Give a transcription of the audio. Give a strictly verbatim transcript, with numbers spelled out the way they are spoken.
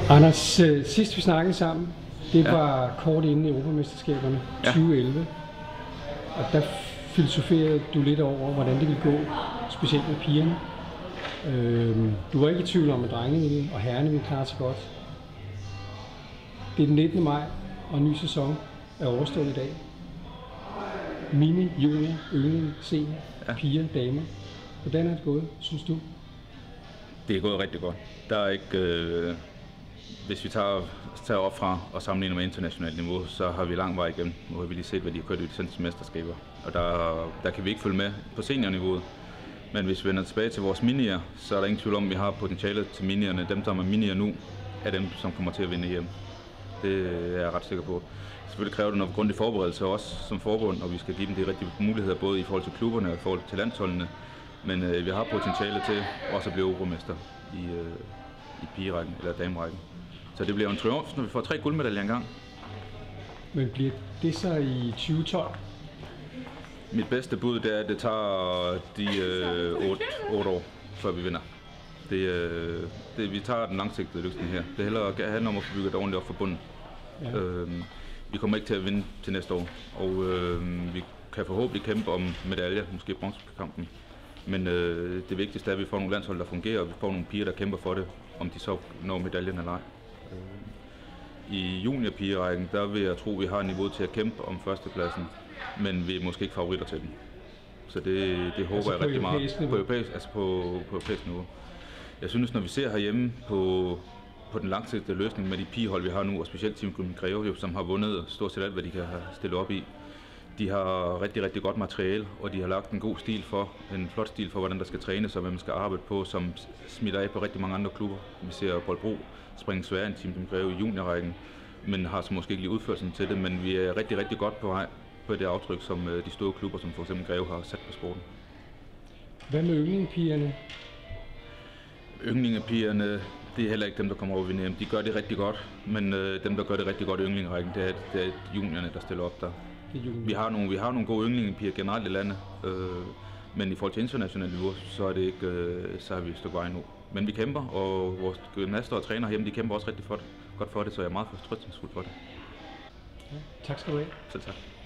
Anders, sidst vi snakkede sammen, det ja. var kort inden Europamesterskaberne ja. tyve elleve, og der filosoferede du lidt over, hvordan det ville gå, specielt med pigerne. Øhm, du var ikke i tvivl om, at drengene og herrerne ville klare sig godt. Det er den nittende maj, og en ny sæson er overstået i dag. Mini, junior, yngling, senior, ja. piger, damer. Hvordan er det gået, synes du? Det er gået rigtig godt. Der er ikke... Øh... Hvis vi tager, tager op fra og sammenligner med internationalt niveau, så har vi lang vej igennem. Nu har vi lige set, hvad de har kørt i de seneste mesterskaber. Og der, der kan vi ikke følge med på seniorniveauet. Men hvis vi vender tilbage til vores minier, så er der ingen tvivl om, at vi har potentialet til minierne. Dem, der er minier nu, er dem, som kommer til at vinde hjem. Det er jeg ret sikker på. Selvfølgelig kræver det noget grundig forberedelse også som forbund, og vi skal give dem de rigtige muligheder, både i forhold til klubberne og i forhold til landsholdene. Men øh, vi har potentiale til også at blive europamester i, øh, i pigerækken eller damerækken. Så det bliver en triumf, når vi får tre guldmedaljer engang. Men bliver det så i tyve tolv? Mit bedste bud det er, at det tager de øh, otte år, før vi vinder. Det, øh, det, vi tager den langsigtede løsning her. Det handler om at få bygget det ordentligt op for bunden. Ja. Øh, vi kommer ikke til at vinde til næste år, og øh, vi kan forhåbentlig kæmpe om medaljer, måske bronzekampen. Men øh, det vigtigste er, at vi får nogle landshold, der fungerer, og vi får nogle piger, der kæmper for det, om de så når medaljen eller ej. I juniorpigerækken, der vil jeg tro, at vi har niveau til at kæmpe om førstepladsen, men vi er måske ikke favoritter til den. Så det, det håber altså jeg rigtig meget på europæisk, altså på, på europæisk niveau. Jeg synes, når vi ser herhjemme på, på den langsigtede løsning med de pigehold, vi har nu, og specielt Team Greve, som har vundet stort set alt, hvad de kan have stillet op i. De har rigtig, rigtig godt materiale, og de har lagt en god stil for, en flot stil for, hvordan der skal trænes og hvad man skal arbejde på, som smitter af på rigtig mange andre klubber. Vi ser Bolbro springe sværere end Team Greve i juniorrækken, men har så måske ikke lige udførelsen til det, men vi er rigtig, rigtig godt på vej på det aftryk, som de store klubber, som for eksempel Greve, har sat på sporten. Hvad med yndlingepigerne? Yndlingepigerne, det er heller ikke dem, der kommer over ved V M. De gør det rigtig godt, men øh, dem, der gør det rigtig godt i yndlingerækken, det er, det er juniorerne, der stiller op der. Vi har nogle, vi har nogle gode yndlingepiger generelt i landet, øh, men i forhold til internationalt niveau, så er det ikke, øh, så har vi et stykke vej nu. Men vi kæmper, og vores gymnaster og træner hjemme, de kæmper også rigtig for det, godt for det, så jeg er meget fortrøstningsfuld for det. Ja, tak skal du have. Selv tak.